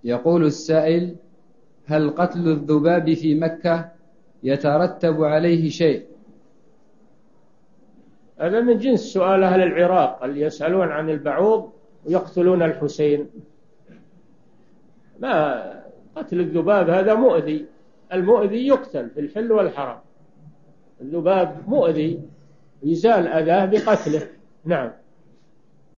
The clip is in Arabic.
يقول السائل: هل قتل الذباب في مكة يترتب عليه شيء؟ هذا من جنس سؤال أهل العراق اللي يسألون عن البعوض ويقتلون الحسين. ما قتل الذباب هذا مؤذي، المؤذي يقتل في الحل والحرام. الذباب مؤذي، يزال أذاه بقتله. نعم.